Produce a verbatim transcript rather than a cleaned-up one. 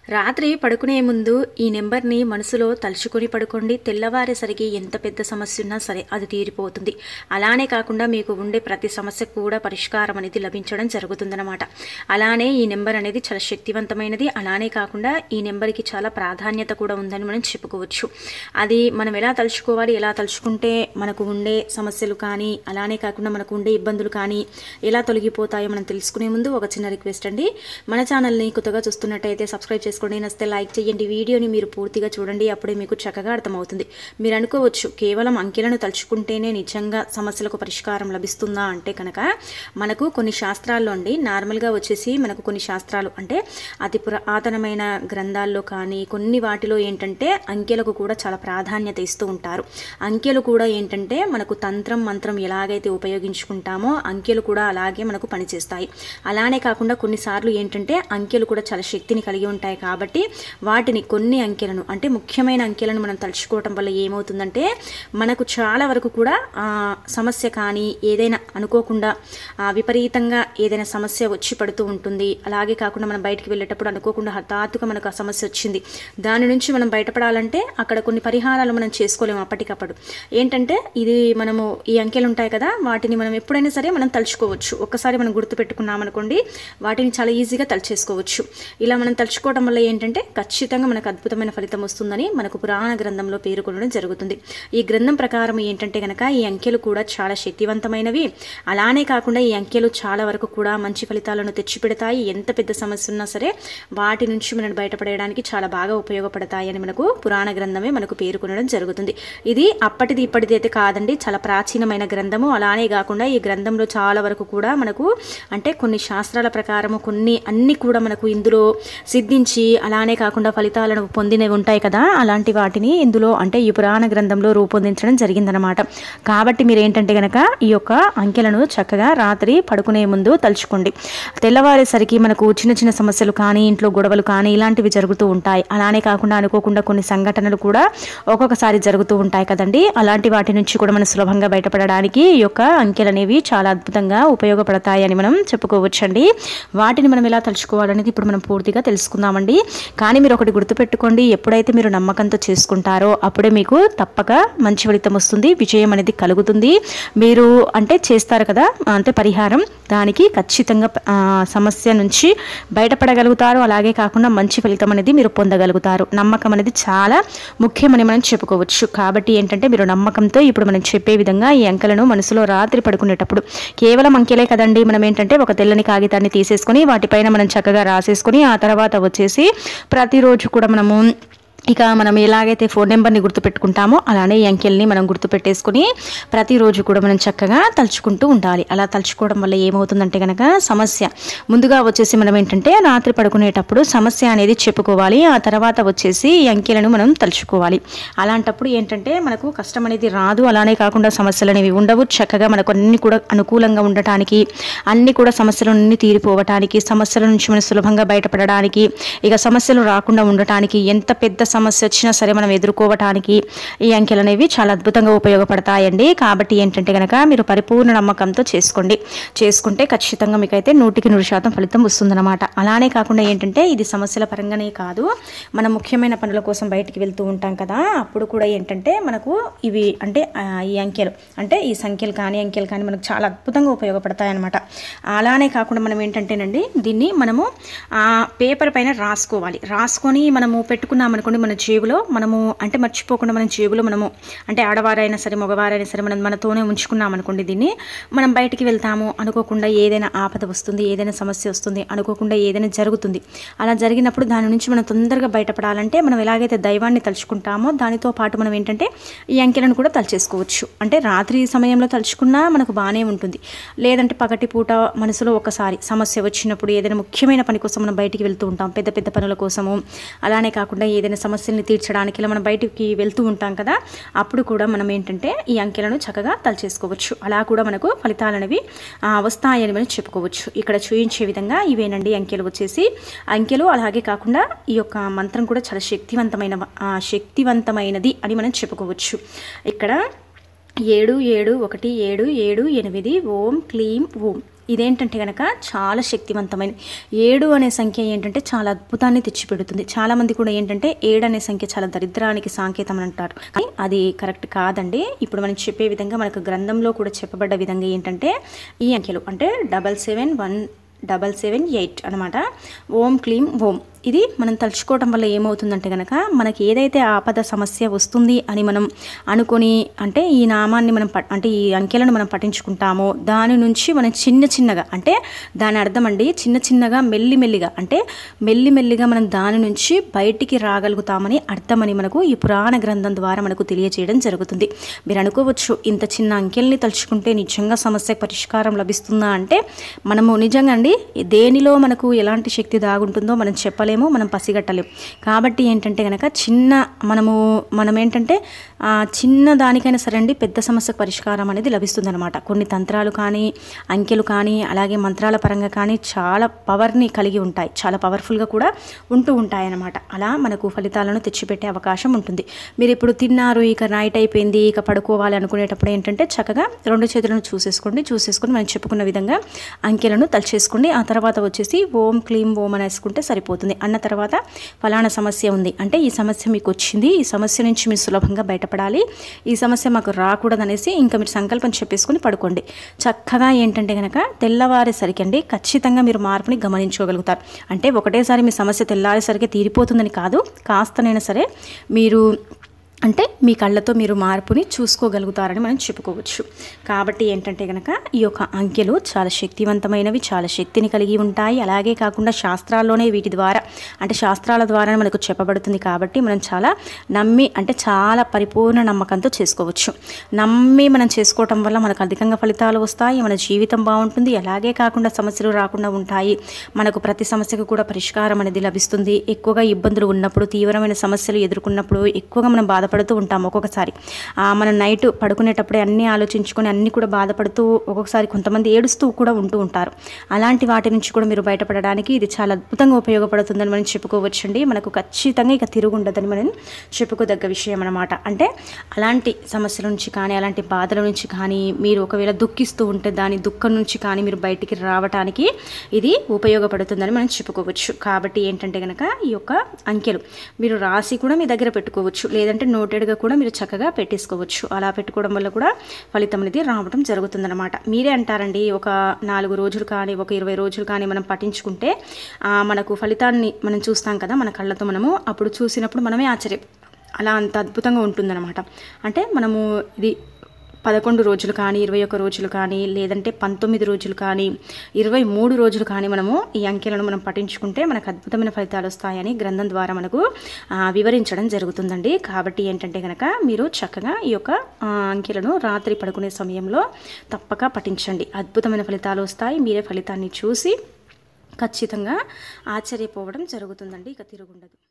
రాత్రి పడుకునే ముందు ఈ నెంబర్ని మనసులో తలుచుకొని పడుకోండి. తెల్లవారేసరికి ఎంత పెద్ద సమస్య ఉన్నా సరే అది తీరిపోతుంది. అలానే కాకుండా మీకు ఉండే ప్రతి సమస్యకు కూడా పరిష్కారం అనేది లభించడం జరుగుతుందన్నమాట. అలానే ఈ నెంబర్ అనేది చాలా శక్తివంతమైనది. అలానే కాకుండా ఈ నెంబర్కి చాలా ప్రాధాన్యత కూడా ఉందని మనం చెప్పుకోవచ్చు. అది మనం ఎలా తలుచుకోవాలి, ఎలా తలుచుకుంటే మనకు ఉండే సమస్యలు కానీ అలానే కాకుండా మనకు ఉండే ఇబ్బందులు కానీ ఎలా తొలగిపోతాయో మనం తెలుసుకునే ముందు ఒక చిన్న రిక్వెస్ట్ అండి. మన ఛానల్ని కొత్తగా చూస్తున్నట్టయితే సబ్స్క్రైబ్ చేసుకోండి, నచ్చితే లైక్ చేయండి, వీడియోని మీరు పూర్తిగా చూడండి, అప్పుడే మీకు చక్కగా అర్థమవుతుంది. మీరు అనుకోవచ్చు కేవలం అంకెలను తలుచుకుంటేనే నిజంగా సమస్యలకు పరిష్కారం లభిస్తుందా అంటే కనుక మనకు కొన్ని శాస్త్రాల్లో అండి నార్మల్గా వచ్చేసి మనకు కొన్ని శాస్త్రాలు అంటే అతి పురాతనమైన గ్రంథాల్లో కానీ కొన్ని వాటిలో ఏంటంటే అంకెలకు కూడా చాలా ప్రాధాన్యత ఇస్తూ ఉంటారు. అంకెలు కూడా ఏంటంటే మనకు తంత్రం మంత్రం ఎలాగైతే ఉపయోగించుకుంటామో అంకెలు కూడా అలాగే మనకు పనిచేస్తాయి. అలానే కాకుండా కొన్నిసార్లు ఏంటంటే అంకెలు కూడా చాలా శక్తిని కలిగి ఉంటాయి. కాబట్టి వాటిని కొన్ని అంకెలను అంటే ముఖ్యమైన అంకెలను మనం తలుచుకోవటం వల్ల ఏమవుతుందంటే మనకు చాలా వరకు కూడా సమస్య కానీ ఏదైనా అనుకోకుండా విపరీతంగా ఏదైనా సమస్య వచ్చి పడుతూ ఉంటుంది. అలాగే కాకుండా మనం బయటికి వెళ్ళేటప్పుడు అనుకోకుండా హఠాత్తుగా మనకు ఆ సమస్య వచ్చింది, దాని నుంచి మనం బయటపడాలంటే అక్కడ కొన్ని పరిహారాలు మనం చేసుకోలేము అప్పటికప్పుడు. ఏంటంటే ఇది మనము ఈ అంకెలు ఉంటాయి కదా, వాటిని మనం ఎప్పుడైనా సరే మనం తలుచుకోవచ్చు. ఒక్కసారి మనం గుర్తు పెట్టుకున్నామనుకోండి వాటిని చాలా ఈజీగా తలుచేసుకోవచ్చు. ఇలా మనం తలుచుకోవడం వల్ల ఏంటంటే ఖచ్చితంగా మనకు అద్భుతమైన ఫలితం వస్తుందని మనకు పురాణ గ్రంథంలో పేర్కొనడం జరుగుతుంది. ఈ గ్రంథం ప్రకారం ఏంటంటే కనుక ఈ అంకెలు కూడా చాలా శక్తివంతమైనవి. అలానే కాకుండా ఈ అంకెలు చాలా వరకు కూడా మంచి ఫలితాలను తెచ్చిపెడతాయి. ఎంత పెద్ద సమస్య ఉన్నా సరే వాటి నుంచి మనం బయటపడేయడానికి చాలా బాగా ఉపయోగపడతాయి అని మనకు పురాణ గ్రంథమే మనకు పేర్కొనడం జరుగుతుంది. ఇది అప్పటిది ఇప్పటిది అయితే కాదండి, చాలా ప్రాచీనమైన గ్రంథము. అలానే కాకుండా ఈ గ్రంథంలో చాలా వరకు కూడా మనకు అంటే కొన్ని శాస్త్రాల ప్రకారము కొన్ని అన్ని కూడా మనకు ఇందులో సిద్ధించి అలానే కాకుండా ఫలితాలను పొందినవి ఉంటాయి కదా, అలాంటి వాటిని ఇందులో అంటే ఈ పురాణ గ్రంథంలో రూపొందించడం జరిగిందనమాట. కాబట్టి మీరు ఏంటంటే కనుక ఈ యొక్క అంకెలను చక్కగా రాత్రి పడుకునే ముందు తలుచుకోండి. తెల్లవారేసరికి మనకు చిన్న చిన్న సమస్యలు కానీ ఇంట్లో గొడవలు కానీ ఇలాంటివి జరుగుతూ ఉంటాయి. అలానే కాకుండా అనుకోకుండా కొన్ని సంఘటనలు కూడా ఒక్కొక్కసారి జరుగుతూ ఉంటాయి కదండి. అలాంటి వాటి నుంచి కూడా మనం సులభంగా బయటపడడానికి ఈ యొక్క అంకెలు అనేవి చాలా అద్భుతంగా ఉపయోగపడతాయి అని మనం చెప్పుకోవచ్చండి. వాటిని మనం ఎలా తలుచుకోవాలనేది ఇప్పుడు మనం పూర్తిగా తెలుసుకుందామండి. కానీ మీరు ఒకటి గుర్తుపెట్టుకోండి, ఎప్పుడైతే మీరు నమ్మకంతో చేసుకుంటారో అప్పుడే మీకు తప్పక మంచి ఫలితం వస్తుంది, విజయం అనేది కలుగుతుంది. మీరు అంటే చేస్తారు కదా అంటే పరిహారం, దానికి ఖచ్చితంగా సమస్య నుంచి బయటపడగలుగుతారు. అలాగే కాకుండా మంచి ఫలితం అనేది మీరు పొందగలుగుతారు. నమ్మకం అనేది చాలా ముఖ్యమని మనం చెప్పుకోవచ్చు. కాబట్టి ఏంటంటే మీరు నమ్మకంతో ఇప్పుడు మనం చెప్పే విధంగా ఈ అంకెలను మనసులో రాత్రి పడుకునేటప్పుడు కేవలం అంకెలే కదండి, మనం ఏంటంటే ఒక తెల్లని కాగితాన్ని తీసేసుకొని వాటిపైన మనం చక్కగా రాసేసుకొని ఆ తర్వాత వచ్చేసి ప్రతిరోజు కూడా మనము ఇక మనం ఎలాగైతే ఫోన్ నెంబర్ని గుర్తుపెట్టుకుంటామో అలానే ఈ అంకెల్ని మనం గుర్తుపెట్టేసుకుని ప్రతిరోజు కూడా మనం చక్కగా తలుచుకుంటూ ఉండాలి. అలా తలుచుకోవడం వల్ల ఏమవుతుందంటే కనుక సమస్య ముందుగా వచ్చేసి మనం ఏంటంటే రాత్రి పడుకునేటప్పుడు సమస్య అనేది చెప్పుకోవాలి. ఆ తర్వాత వచ్చేసి ఈ అంకెలను మనం తలుచుకోవాలి. అలాంటప్పుడు ఏంటంటే మనకు కష్టం అనేది రాదు. అలానే కాకుండా సమస్యలు అనేవి ఉండవు. చక్కగా మనకు అన్ని కూడా అనుకూలంగా ఉండటానికి, అన్ని కూడా సమస్యలన్నీ తీరిపోవటానికి, సమస్యల నుంచి మనం సులభంగా బయటపడడానికి, ఇక సమస్యలు రాకుండా ఉండటానికి, ఎంత పెద్ద సమస్య వచ్చినా సరే మనం ఎదుర్కోవటానికి ఈ అంకెలు అనేవి చాలా అద్భుతంగా ఉపయోగపడతాయండి. కాబట్టి ఏంటంటే కనుక మీరు పరిపూర్ణ నమ్మకంతో చేసుకోండి. చేసుకుంటే ఖచ్చితంగా మీకైతే నూటికి నూరు శాతం ఫలితం వస్తుందన్నమాట. అలానే కాకుండా ఏంటంటే ఇది సమస్యల పరంగానే కాదు, మనం ముఖ్యమైన పనుల కోసం బయటికి వెళ్తూ ఉంటాం కదా, అప్పుడు కూడా ఏంటంటే మనకు ఇవి అంటే ఈ అంకెలు అంటే ఈ సంఖ్యలు కానీ అంకెలు కానీ మనకు చాలా అద్భుతంగా ఉపయోగపడతాయి అనమాట. అలానే కాకుండా మనం ఏంటంటేనండి దీన్ని మనము ఆ పేపర్ పైన రాసుకోవాలి. రాసుకొని మనము పెట్టుకున్నామనుకోండి మన జేబులో, మనము అంటే మర్చిపోకుండా మన జేబులో మనము అంటే ఆడవారైనా సరే మగవారైనా సరే మనం మనతోనే ఉంచుకున్నాం అనుకోండి, దీన్ని మనం బయటికి వెళ్తాము అనుకోకుండా ఏదైనా ఆపద వస్తుంది, ఏదైనా సమస్య వస్తుంది, అనుకోకుండా ఏదైనా జరుగుతుంది. అలా జరిగినప్పుడు దాని నుంచి మనం తొందరగా బయటపడాలంటే మనం ఎలాగైతే దైవాన్ని తలుచుకుంటామో దానితో పాటు మనం ఏంటంటే ఈ అంకెలను కూడా తలుచేసుకోవచ్చు. అంటే రాత్రి సమయంలో తలుచుకున్నా మనకు బాగానే ఉంటుంది. లేదంటే పగటి పూట మనసులో ఒకసారి సమస్య వచ్చినప్పుడు ఏదైనా ముఖ్యమైన పని కోసం మనం బయటికి వెళ్తూ ఉంటాం, పెద్ద పెద్ద పనుల కోసము. అలానే కాకుండా ఏదైనా సమస్యల్ని తీర్చడానికి ఇలా మనం బయటికి వెళ్తూ ఉంటాం కదా, అప్పుడు కూడా మనం ఏంటంటే ఈ అంకెలను చక్కగా తలుచేసుకోవచ్చు. అలా కూడా మనకు ఫలితాలు అనేవి వస్తాయని మనం చెప్పుకోవచ్చు. ఇక్కడ చూపించే విధంగా ఇవేనండి అంకెలు వచ్చేసి అంకెలు. అలాగే కాకుండా ఈ యొక్క మంత్రం కూడా చాలా శక్తివంతమైన శక్తివంతమైనది అని మనం చెప్పుకోవచ్చు. ఇక్కడ ఏడు ఏడు ఒకటి ఏడు ఏడు ఎనిమిది ఓం క్లీం ఓం ఇదేంటంటే కనుక చాలా శక్తివంతమైన ఏడు అనే సంఖ్య ఏంటంటే చాలా అద్భుతాన్ని తెచ్చిపెడుతుంది. చాలామంది కూడా ఏంటంటే ఏడు అనే సంఖ్య చాలా దరిద్రానికి సంకేతం అని అంటారు, కానీ అది కరెక్ట్ కాదండి. ఇప్పుడు మనం చెప్పే విధంగా మనకు గ్రంథంలో కూడా చెప్పబడ్డ విధంగా ఏంటంటే ఈ అంకెలు అంటే double seven one double seven eight అనమాట. ఓం క్లీం ఓం ఇది మనం తలుచుకోవడం వల్ల ఏమవుతుందంటే కనుక మనకి ఏదైతే ఆపద సమస్య వస్తుంది అని మనం అనుకొని అంటే ఈ నామాన్ని మనం అంటే ఈ అంకెలను మనం పఠించుకుంటామో దాని నుంచి మనం చిన్న చిన్నగా అంటే దాని అర్థం అండి చిన్న చిన్నగా మెల్లిమెల్లిగా అంటే మెల్లిమెల్లిగా మనం దాని నుంచి బయటికి రాగలుగుతామని అర్థమని మనకు ఈ పురాణ గ్రంథం ద్వారా మనకు తెలియజేయడం జరుగుతుంది. మీరు అనుకోవచ్చు ఇంత చిన్న అంకెల్ని తలుచుకుంటే నిజంగా సమస్య పరిష్కారం లభిస్తుందా అంటే మనము నిజంగా అండి దేనిలో మనకు ఎలాంటి శక్తి దాగుంటుందో మనం చెప్పలేము, మనం పసిగట్టలేము. కాబట్టి ఏంటంటే కనుక చిన్న మనము మనం ఏంటంటే చిన్న దానికైనా సరే అండి పెద్ద సమస్యకు పరిష్కారం అనేది లభిస్తుంది అనమాట. కొన్ని తంత్రాలు కానీ అంకెలు కానీ అలాగే మంత్రాల పరంగా కానీ చాలా పవర్ని కలిగి ఉంటాయి, చాలా పవర్ఫుల్గా కూడా ఉంటూ ఉంటాయి అన్నమాట. అలా మనకు ఫలితాలను తెచ్చిపెట్టే అవకాశం ఉంటుంది. మీరు ఇప్పుడు తిన్నారు, ఇక నైట్ అయిపోయింది, ఇక పడుకోవాలి అనుకునేటప్పుడు ఏంటంటే చక్కగా రెండు చేతులను చూసేసుకోండి, చూసేసుకొని మనం చెప్పుకున్న విధంగా అంకెలను తలచేసుకోండి. ఆ తర్వాత వచ్చేసి ఓం క్లీం ఓం అని వేసుకుంటే సరిపోతుంది. అన్న తర్వాత ఫలానా సమస్య ఉంది అంటే ఈ సమస్య మీకు వచ్చింది, ఈ సమస్య నుంచి మీరు సులభంగా బయటపడాలి, ఈ సమస్య మాకు రాకూడదు అనేసి ఇంకా మీరు సంకల్పం చెప్పేసుకుని పడుకోండి. చక్కగా ఏంటంటే కనుక తెల్లవారేసరికి అండి ఖచ్చితంగా మీరు మార్పుని గమనించుకోగలుగుతారు. అంటే ఒకటేసారి మీ సమస్య తెల్లారేసరికి తీరిపోతుందని కాదు, కాస్తనైనా సరే మీరు అంటే మీ కళ్ళతో మీరు మార్పుని చూసుకోగలుగుతారని మనం చెప్పుకోవచ్చు. కాబట్టి ఏంటంటే కనుక ఈ యొక్క అంకెలు చాలా శక్తివంతమైనవి, చాలా శక్తిని కలిగి ఉంటాయి. అలాగే కాకుండా శాస్త్రాల్లోనే వీటి ద్వారా అంటే శాస్త్రాల ద్వారా మనకు చెప్పబడుతుంది కాబట్టి మనం చాలా నమ్మి అంటే చాలా పరిపూర్ణ నమ్మకంతో చేసుకోవచ్చు. నమ్మి మనం చేసుకోవటం వల్ల మనకు అధికంగా ఫలితాలు వస్తాయి, మన జీవితం బాగుంటుంది. అలాగే కాకుండా సమస్యలు రాకుండా ఉంటాయి, మనకు ప్రతి సమస్యకు కూడా పరిష్కారం అనేది లభిస్తుంది. ఎక్కువగా ఇబ్బందులు ఉన్నప్పుడు, తీవ్రమైన సమస్యలు ఎదుర్కొన్నప్పుడు ఎక్కువగా మనం బాధ పడుతూ ఉంటాం. ఒక్కొక్కసారి మనం నైట్ పడుకునేటప్పుడే అన్నీ ఆలోచించుకొని అన్నీ కూడా బాధపడుతూ ఒక్కొక్కసారి కొంతమంది ఏడుస్తూ కూడా ఉంటూ ఉంటారు. అలాంటి వాటి నుంచి కూడా మీరు బయటపడడానికి ఇది చాలా అద్భుతంగా ఉపయోగపడుతుందని మనం చెప్పుకోవచ్చండి. మనకు ఖచ్చితంగా ఇక తిరుగుండదని మనం చెప్పుకోదగ్గ విషయం అన్నమాట. అంటే అలాంటి సమస్యల నుంచి కానీ అలాంటి బాధల నుంచి కానీ మీరు ఒకవేళ దుఃఖిస్తూ ఉంటే దాని దుఃఖం నుంచి కానీ మీరు బయటికి రావడానికి ఇది ఉపయోగపడుతుందని మనం చెప్పుకోవచ్చు. కాబట్టి ఏంటంటే కనుక ఈ యొక్క అంకెలు మీరు రాసి కూడా మీ దగ్గర పెట్టుకోవచ్చు, లేదంటే నోటెడ్గా కూడా మీరు చక్కగా పెట్టేసుకోవచ్చు. అలా పెట్టుకోవడం వల్ల కూడా ఫలితం అనేది రావడం జరుగుతుందన్నమాట. మీరే అంటారండి ఒక నాలుగు రోజులు కానీ ఒక ఇరవై రోజులు కానీ మనం పఠించుకుంటే మనకు ఫలితాన్ని మనం చూస్తాం కదా మన కళ్ళతో, మనము అప్పుడు చూసినప్పుడు మనమే ఆశ్చర్యం అలా అంత అద్భుతంగా ఉంటుందన్నమాట. అంటే మనము ఇది పదకొండు రోజులు కానీ ఇరవై ఒక్క రోజులు కానీ లేదంటే పంతొమ్మిది రోజులు కానీ ఇరవై మూడు రోజులు కానీ మనము ఈ అంకెలను మనం పఠించుకుంటే మనకు అద్భుతమైన ఫలితాలు వస్తాయని గ్రంథం ద్వారా మనకు వివరించడం జరుగుతుందండి. కాబట్టి ఏంటంటే కనుక మీరు చక్కగా ఈ యొక్క అంకెలను రాత్రి పడుకునే సమయంలో తప్పక పఠించండి, అద్భుతమైన ఫలితాలు వస్తాయి. మీరే ఫలితాన్ని చూసి ఖచ్చితంగా ఆశ్చర్యపోవడం జరుగుతుందండి, ఇక తిరుగుండదు.